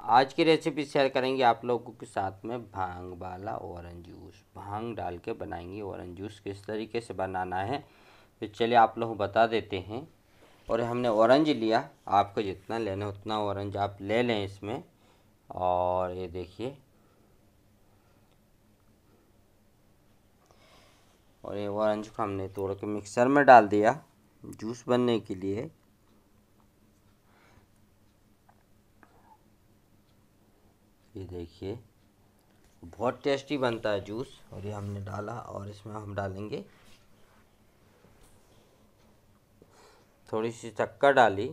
आज की recipe share करेंगे आप लोगों के साथ में भांग वाला ऑरेंज जूस। भांग डाल के बनाएंगे ऑरेंज जूस। किस तरीके से बनाना है तो चलिए आप लोग बता देते हैं। और हमने ऑरेंज लिया, आपको जितना लेना उतना ऑरेंज आप ले लें इसमें। और ये देखिए, और ये ऑरेंज को हमने तोड़ के मिक्सर में डाल दिया जूस बनने के लिए। ये देखिए, बहुत टेस्टी बनता है जूस। और ये हमने डाला और इसमें हम डालेंगे थोड़ी सी शक्कर डाली।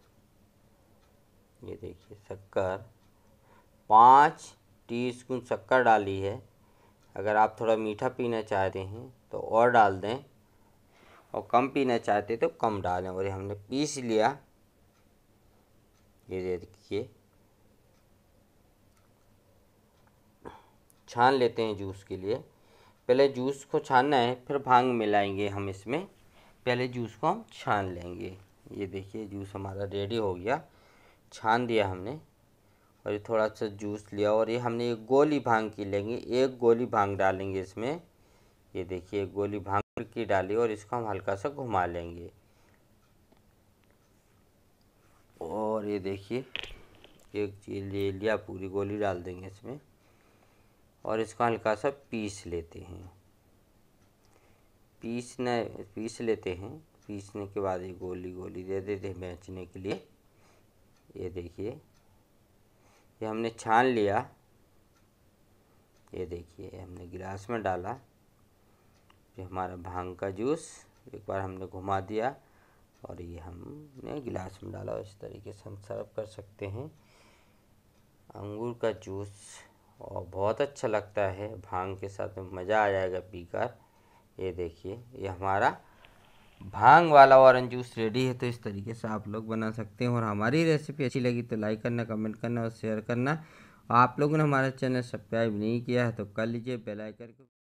ये देखिए शक्कर, 5 टीस्पून शक्कर डाली है। अगर आप थोड़ा मीठा पीना चाहते हैं तो और डाल दें, और कम पीना चाहते तो कम डालें। और ये हमने पीस लिया। ये देखिए, छान लेते हैं जूस के लिए। पहले जूस को छानना है, फिर भांग मिलाएंगे हम इसमें। पहले जूस को हम छान लेंगे। ये देखिए जूस हमारा रेडी हो गया, छान दिया हमने। और ये थोड़ा सा जूस लिया और ये हमने एक गोली भांग की लेंगे, एक गोली भांग डालेंगे इसमें। ये देखिए एक गोली भांग की डाली और इसको हम हल्का सा घुमा लेंगे। और ये देखिए एक चीज ले लिया, पूरी गोली डाल देंगे इसमें और इसको हल्का सा पीस लेते हैं। पीस लेते हैं। पीसने के बाद ये गोली गोली दे देते हैं बेचने के लिए। ये देखिए, ये हमने छान लिया। ये देखिए हमने गिलास में डाला। ये हमारा भांग का जूस एक बार हमने घुमा दिया और ये हमने गिलास में डाला। और इस तरीके से हम सर्व कर सकते हैं अंगूर का जूस, और बहुत अच्छा लगता है भांग के साथ में, मज़ा आ जाएगा पीकर। ये देखिए ये हमारा भांग वाला ऑरेंज जूस रेडी है। तो इस तरीके से आप लोग बना सकते हैं। और हमारी रेसिपी अच्छी लगी तो लाइक करना, कमेंट करना और शेयर करना। आप लोगों ने हमारा चैनल सब्सक्राइब नहीं किया है तो कर लीजिए, बेल आइकन को।